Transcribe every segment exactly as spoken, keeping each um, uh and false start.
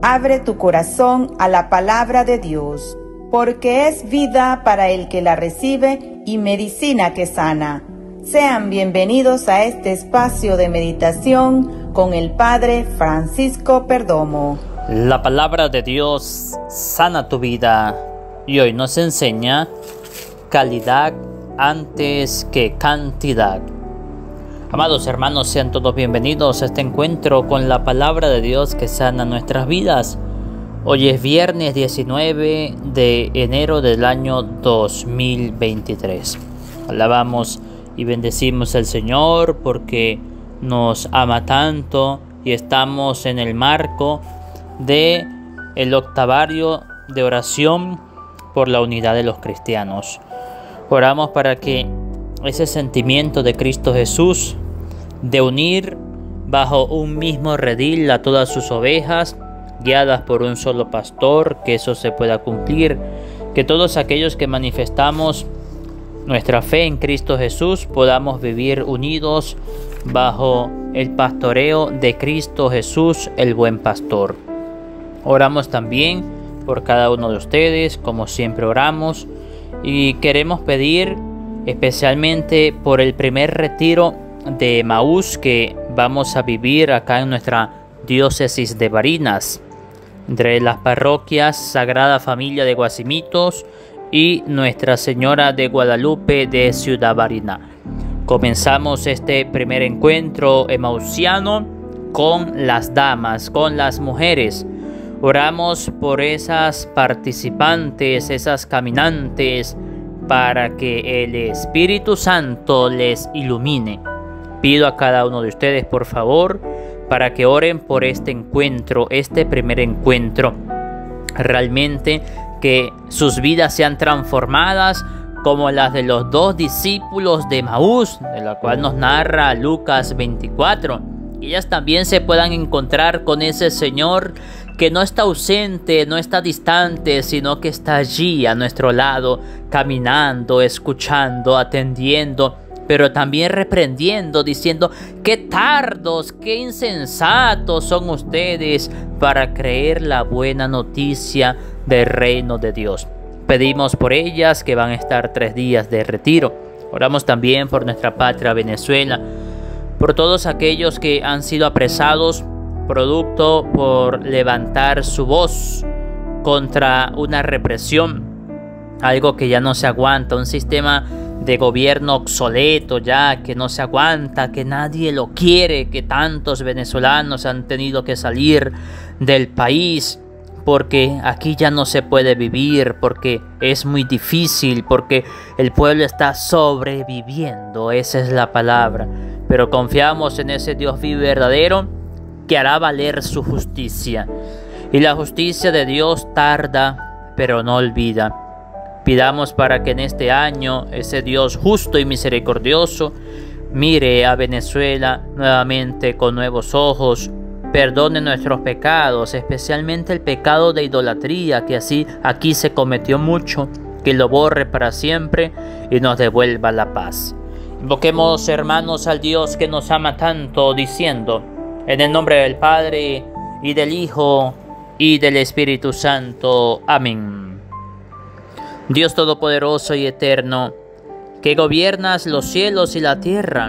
abre tu corazón a la palabra de Dios, porque es vida para el que la recibe y medicina que sana. Sean bienvenidos a este espacio de meditación con el Padre Francisco Perdomo. La palabra de Dios sana tu vida y hoy nos enseña calidad antes que cantidad. Amados hermanos, sean todos bienvenidos a este encuentro con la palabra de Dios que sana nuestras vidas. Hoy es viernes diecinueve de enero del año dos mil veintitrés. Alabamos y bendecimos al Señor porque nos ama tanto y estamos en el marco de el octavario de oración por la unidad de los cristianos. Oramos para que ese sentimiento de Cristo Jesús de unir bajo un mismo redil a todas sus ovejas, guiadas por un solo pastor, que eso se pueda cumplir, que todos aquellos que manifestamos nuestra fe en Cristo Jesús podamos vivir unidos bajo el pastoreo de Cristo Jesús, el buen pastor. Oramos también por cada uno de ustedes, como siempre oramos, y queremos pedir especialmente por el primer retiro de Emaús que vamos a vivir acá en nuestra diócesis de Barinas, entre las parroquias Sagrada Familia de Guasimitos y Nuestra Señora de Guadalupe de Ciudad Barinas. Comenzamos este primer encuentro emausiano con las damas, con las mujeres. Oramos por esas participantes, esas caminantes, para que el Espíritu Santo les ilumine. Pido a cada uno de ustedes, por favor, para que oren por este encuentro, este primer encuentro. Realmente que sus vidas sean transformadas como las de los dos discípulos de Emaús, de la cual nos narra Lucas veinticuatro. Y ellas también se puedan encontrar con ese Señor que no está ausente, no está distante, sino que está allí a nuestro lado, caminando, escuchando, atendiendo, pero también reprendiendo, diciendo: qué tardos, qué insensatos son ustedes para creer la buena noticia del reino de Dios. Pedimos por ellas que van a estar tres días de retiro. Oramos también por nuestra patria Venezuela, por todos aquellos que han sido apresados producto por levantar su voz contra una represión, algo que ya no se aguanta, un sistema de gobierno obsoleto ya, que no se aguanta, que nadie lo quiere, que tantos venezolanos han tenido que salir del país porque aquí ya no se puede vivir, porque es muy difícil, porque el pueblo está sobreviviendo, esa es la palabra. Pero confiamos en ese Dios vivo y verdadero que hará valer su justicia. Y la justicia de Dios tarda, pero no olvida. Pidamos para que en este año ese Dios justo y misericordioso mire a Venezuela nuevamente con nuevos ojos, perdone nuestros pecados, especialmente el pecado de idolatría, que así aquí se cometió mucho, que lo borre para siempre y nos devuelva la paz. Invoquemos, hermanos, al Dios que nos ama tanto, diciendo: en el nombre del Padre, y del Hijo, y del Espíritu Santo. Amén. Dios Todopoderoso y Eterno, que gobiernas los cielos y la tierra,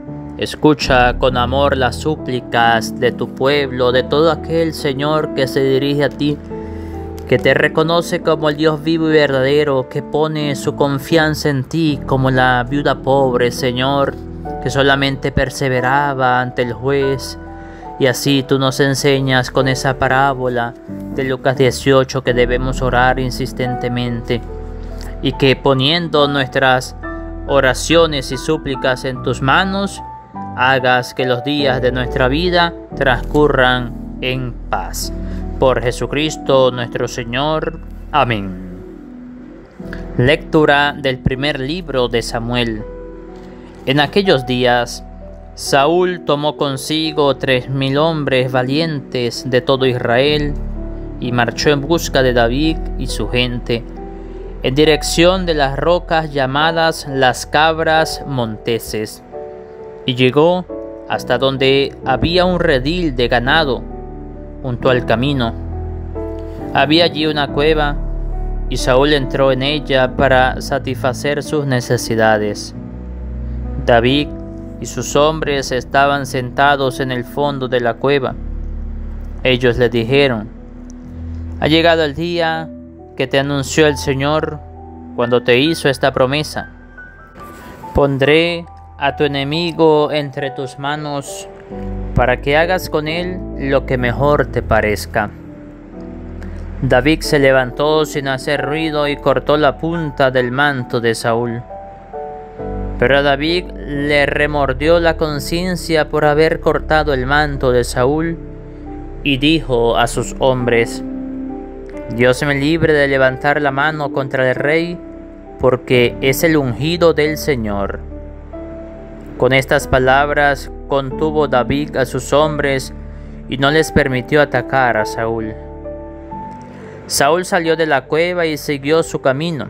escucha con amor las súplicas de tu pueblo, de todo aquel, Señor, que se dirige a ti, que te reconoce como el Dios vivo y verdadero, que pone su confianza en ti, como la viuda pobre, Señor, que solamente perseveraba ante el juez. Y así tú nos enseñas con esa parábola de Lucas dieciocho que debemos orar insistentemente, y que poniendo nuestras oraciones y súplicas en tus manos, hagas que los días de nuestra vida transcurran en paz. Por Jesucristo nuestro Señor. Amén. Lectura del primer libro de Samuel. En aquellos días, Saúl tomó consigo tres mil hombres valientes de todo Israel y marchó en busca de David y su gente, en dirección de las rocas llamadas las Cabras Monteses, y llegó hasta donde había un redil de ganado junto al camino, Había allí una cueva y Saúl entró en ella para satisfacer sus necesidades. David y sus hombres estaban sentados en el fondo de la cueva. Ellos le dijeron: ha llegado el día que te anunció el Señor cuando te hizo esta promesa: pondré a tu enemigo entre tus manos para que hagas con él lo que mejor te parezca. David se levantó sin hacer ruido y cortó la punta del manto de Saúl. Pero a David le remordió la conciencia por haber cortado el manto de Saúl y dijo a sus hombres: Dios me libre de levantar la mano contra el rey, porque es el ungido del Señor. Con estas palabras contuvo David a sus hombres y no les permitió atacar a Saúl. Saúl salió de la cueva y siguió su camino.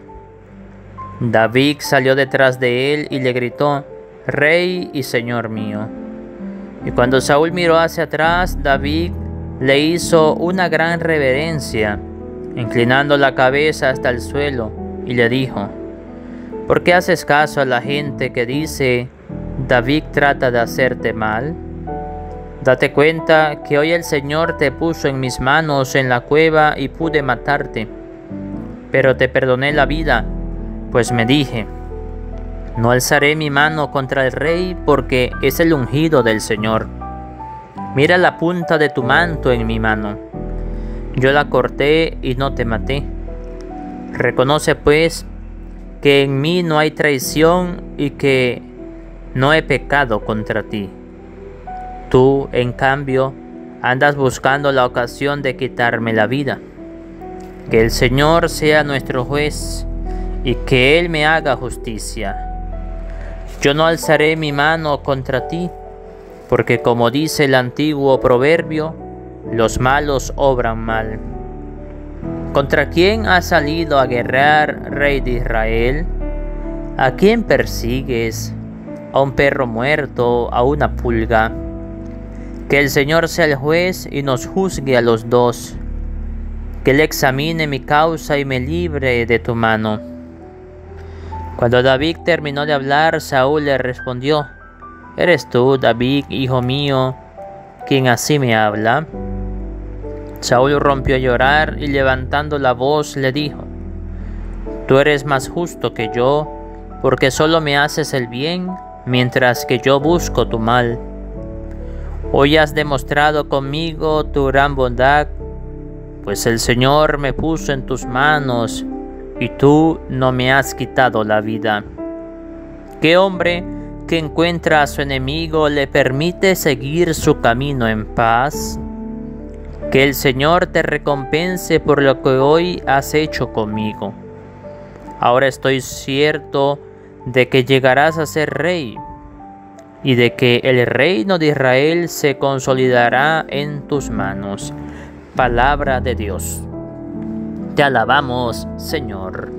David salió detrás de él y le gritó: Rey y Señor mío. Y cuando Saúl miró hacia atrás, David le hizo una gran reverencia, inclinando la cabeza hasta el suelo, y le dijo: ¿por qué haces caso a la gente que dice: David trata de hacerte mal? Date cuenta que hoy el Señor te puso en mis manos en la cueva y pude matarte. Pero te perdoné la vida, pues me dije: no alzaré mi mano contra el rey, porque es el ungido del Señor. Mira la punta de tu manto en mi mano. Yo la corté y no te maté. Reconoce pues que en mí no hay traición y que no he pecado contra ti. Tú, en cambio, andas buscando la ocasión de quitarme la vida. Que el Señor sea nuestro juez y que Él me haga justicia. Yo no alzaré mi mano contra ti, porque como dice el antiguo proverbio, los malos obran mal. ¿Contra quién has salido a guerrear, rey de Israel? ¿A quién persigues? ¿A un perro muerto, a una pulga? Que el Señor sea el juez y nos juzgue a los dos. Que Él examine mi causa y me libre de tu mano. Cuando David terminó de hablar, Saúl le respondió: ¿eres tú, David, hijo mío, quien así me habla? Saúl rompió a llorar y levantando la voz le dijo: tú eres más justo que yo, porque solo me haces el bien, mientras que yo busco tu mal. Hoy has demostrado conmigo tu gran bondad, pues el Señor me puso en tus manos y tú no me has quitado la vida. ¿Qué hombre que encuentra a su enemigo le permite seguir su camino en paz? Que el Señor te recompense por lo que hoy has hecho conmigo. Ahora estoy cierto de que llegarás a ser rey, y de que el reino de Israel se consolidará en tus manos. Palabra de Dios. Te alabamos, Señor.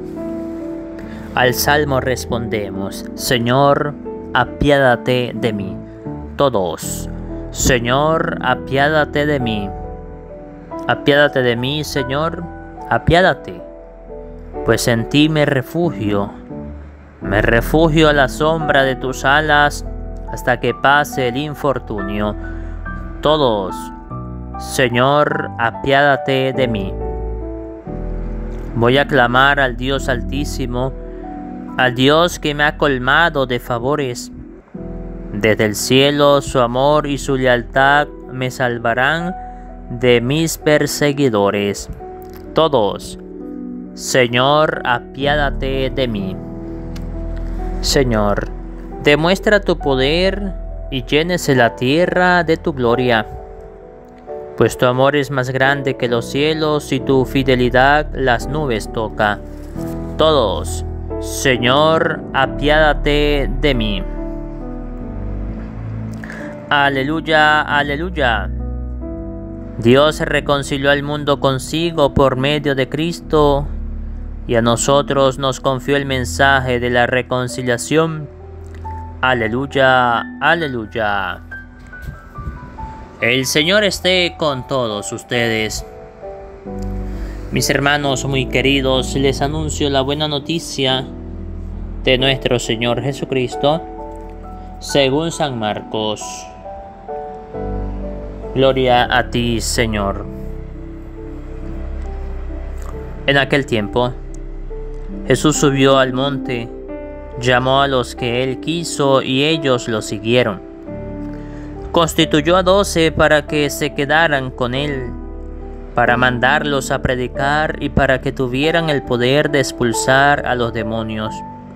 Al salmo respondemos: Señor, apiádate de mí. Todos: Señor, apiádate de mí. Apiádate de mí, Señor, apiádate, pues en ti me refugio. Me refugio a la sombra de tus alas hasta que pase el infortunio. Todos: Señor, apiádate de mí. Voy a clamar al Dios Altísimo, al Dios que me ha colmado de favores. Desde el cielo su amor y su lealtad me salvarán de mis perseguidores. Todos: Señor, apiádate de mí. Señor, demuestra tu poder y llénese la tierra de tu gloria, pues tu amor es más grande que los cielos y tu fidelidad las nubes toca. Todos: Señor, apiádate de mí. Aleluya, aleluya. Dios reconcilió al mundo consigo por medio de Cristo, y a nosotros nos confió el mensaje de la reconciliación. Aleluya, aleluya. El Señor esté con todos ustedes. Mis hermanos muy queridos, les anuncio la buena noticia de nuestro Señor Jesucristo según San Marcos. Gloria a ti, Señor. En aquel tiempo, Jesús subió al monte, llamó a los que él quiso y ellos lo siguieron. Constituyó a doce para que se quedaran con él, para mandarlos a predicar y para que tuvieran el poder de expulsar a los demonios.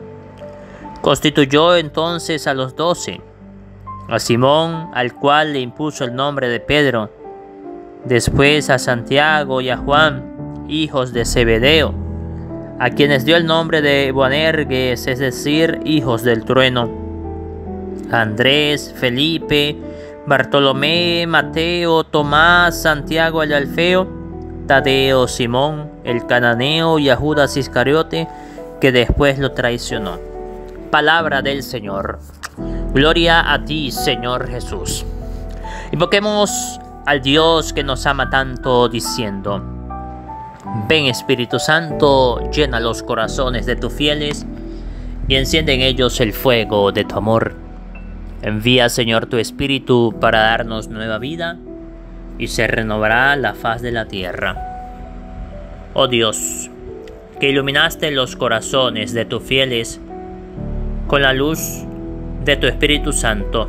Constituyó entonces a los doce, a Simón, al cual le impuso el nombre de Pedro, después a Santiago y a Juan, hijos de Zebedeo, a quienes dio el nombre de Boanerges, es decir, hijos del trueno, a Andrés, Felipe, Bartolomé, Mateo, Tomás, Santiago el Alfeo, Tadeo, Simón, el cananeo y a Judas Iscariote, que después lo traicionó. Palabra del Señor. Gloria a ti, Señor Jesús. Invoquemos al Dios que nos ama tanto, diciendo: ven, Espíritu Santo, llena los corazones de tus fieles y enciende en ellos el fuego de tu amor. Envía, Señor, tu Espíritu para darnos nueva vida y se renovará la faz de la tierra. Oh Dios, que iluminaste los corazones de tus fieles con la luz de tu Espíritu Santo,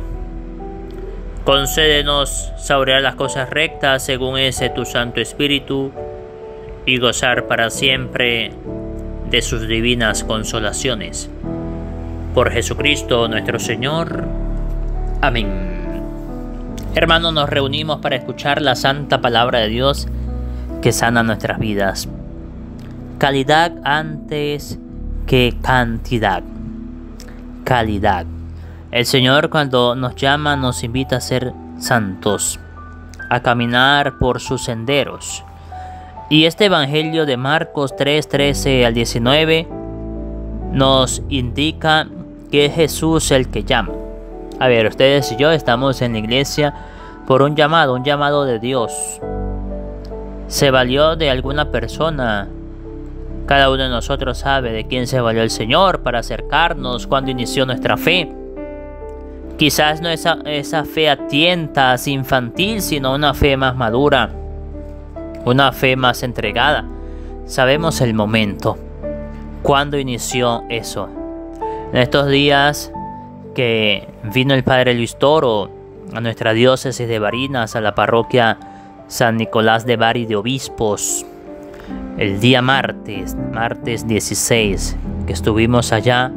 concédenos saborear las cosas rectas según ese tu Santo Espíritu y gozar para siempre de sus divinas consolaciones. Por Jesucristo nuestro Señor. Amén. Hermanos, nos reunimos para escuchar la santa palabra de Dios que sana nuestras vidas. Calidad antes que cantidad. Calidad. El Señor, cuando nos llama, nos invita a ser santos, a caminar por sus senderos. Y este Evangelio de Marcos tres, trece al diecinueve nos indica que es Jesús el que llama. A ver, ustedes y yo estamos en la iglesia por un llamado, un llamado de Dios. ¿Se valió de alguna persona? Cada uno de nosotros sabe de quién se valió el Señor para acercarnos cuando inició nuestra fe. Quizás no esa, esa fe a tientas, infantil, sino una fe más madura, una fe más entregada. Sabemos el momento, cuándo inició eso. En estos días que vino el Padre Luis Toro a nuestra diócesis de Barinas, a la parroquia San Nicolás de Bari de Obispos, el día martes, martes dieciséis, que estuvimos allá,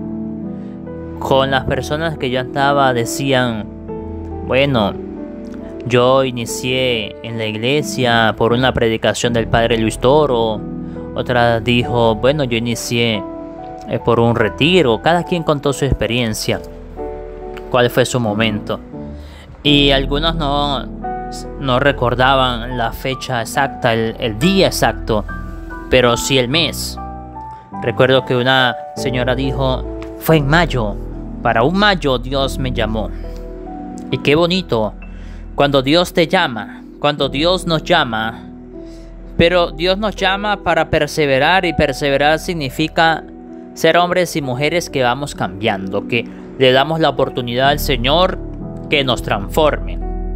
con las personas que yo andaba, decían: bueno, yo inicié en la iglesia por una predicación del Padre Luis Toro. Otra dijo: bueno, yo inicié por un retiro. Cada quien contó su experiencia, cuál fue su momento. Y algunos no, no recordaban la fecha exacta, el, el día exacto, pero sí el mes. Recuerdo que una señora dijo: fue en mayo. Para un mayo Dios me llamó. Y qué bonito cuando Dios te llama, cuando Dios nos llama. Pero Dios nos llama para perseverar, y perseverar significa ser hombres y mujeres que vamos cambiando, que le damos la oportunidad al Señor que nos transforme.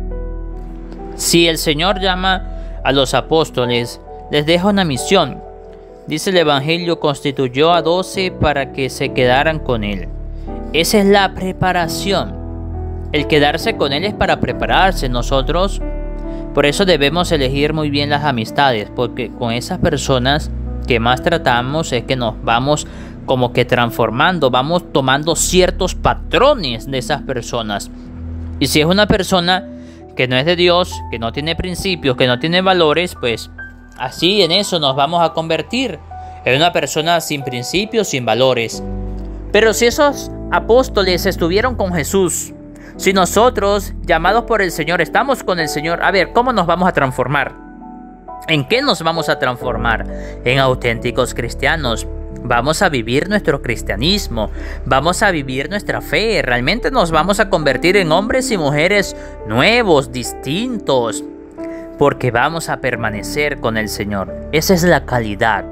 Si el Señor llama a los apóstoles, les deja una misión. Dice el Evangelio: constituyó a doce para que se quedaran con él. Esa es la preparación. El quedarse con él es para prepararse. Nosotros, por eso debemos elegir muy bien las amistades, porque con esas personas que más tratamos es que nos vamos como que transformando, vamos tomando ciertos patrones de esas personas. Y si es una persona que no es de Dios, que no tiene principios, que no tiene valores, pues así en eso nos vamos a convertir en una persona sin principios, sin valores. Pero si esos apóstoles estuvieron con Jesús, si nosotros, llamados por el Señor, estamos con el Señor, a ver, ¿cómo nos vamos a transformar? ¿En qué nos vamos a transformar? En auténticos cristianos. Vamos a vivir nuestro cristianismo, vamos a vivir nuestra fe, realmente nos vamos a convertir en hombres y mujeres nuevos, distintos. porque vamos a permanecer con el Señor. Esa es la calidad.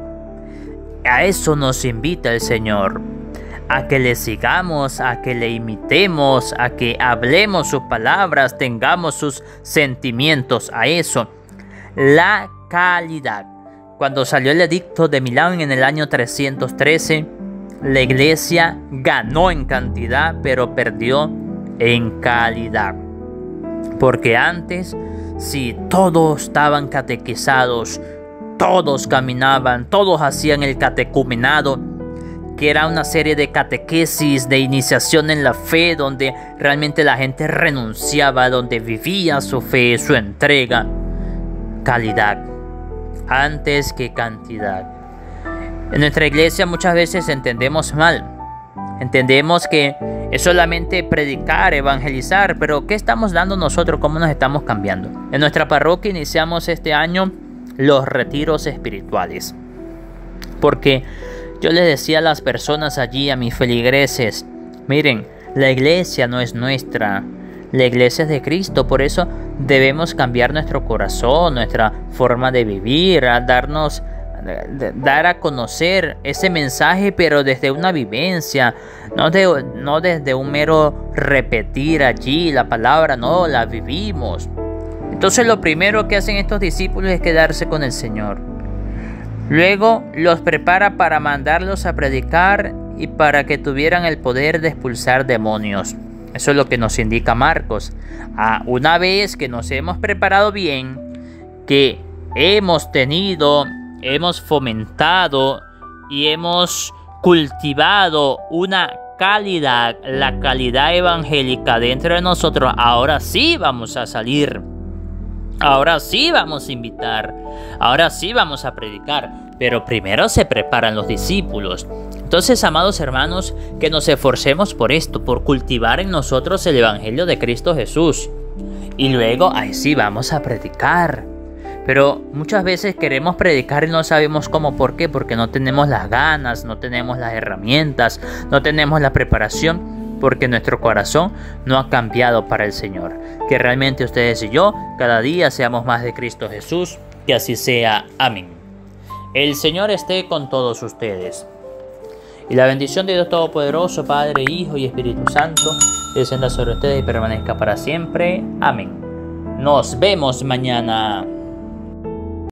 A eso nos invita el Señor, a que le sigamos, a que le imitemos, a que hablemos sus palabras, tengamos sus sentimientos, a eso. La calidad. Cuando salió el edicto de Milán en el año trescientos trece, la iglesia ganó en cantidad, pero perdió en calidad. Porque antes, si todos estaban catequizados, todos caminaban, todos hacían el catecumenado, que era una serie de catequesis, de iniciación en la fe, donde realmente la gente renunciaba, donde vivía su fe, su entrega. Calidad, antes que cantidad. En nuestra iglesia muchas veces entendemos mal. Entendemos que es solamente predicar, evangelizar, pero ¿qué estamos dando nosotros? ¿Cómo nos estamos cambiando? En nuestra parroquia iniciamos este año los retiros espirituales. Porque yo les decía a las personas allí, a mis feligreses, miren, la iglesia no es nuestra, la iglesia es de Cristo, por eso debemos cambiar nuestro corazón, nuestra forma de vivir, a darnos, dar a conocer ese mensaje, pero desde una vivencia, no, de, no desde un mero repetir allí la palabra, no, la vivimos. Entonces lo primero que hacen estos discípulos es quedarse con el Señor. Luego los prepara para mandarlos a predicar y para que tuvieran el poder de expulsar demonios. Eso es lo que nos indica Marcos. Ah, una vez que nos hemos preparado bien, que hemos tenido, hemos fomentado y hemos cultivado una calidad, la calidad evangélica dentro de nosotros, ahora sí vamos a salir. Ahora sí vamos a invitar, ahora sí vamos a predicar, pero primero se preparan los discípulos. Entonces, amados hermanos, que nos esforcemos por esto, por cultivar en nosotros el Evangelio de Cristo Jesús. Y luego, ahí sí vamos a predicar. Pero muchas veces queremos predicar y no sabemos cómo. ¿Por qué? Porque no tenemos las ganas, no tenemos las herramientas, no tenemos la preparación. Porque nuestro corazón no ha cambiado para el Señor. Que realmente ustedes y yo cada día seamos más de Cristo Jesús. Que así sea. Amén. El Señor esté con todos ustedes. Y la bendición de Dios Todopoderoso, Padre, Hijo y Espíritu Santo, descienda sobre ustedes y permanezca para siempre. Amén. Nos vemos mañana.